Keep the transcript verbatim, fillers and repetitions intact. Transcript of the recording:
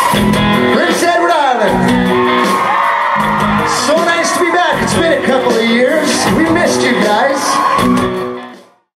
Prince Edward Island. So nice to be back. It's been a couple of years.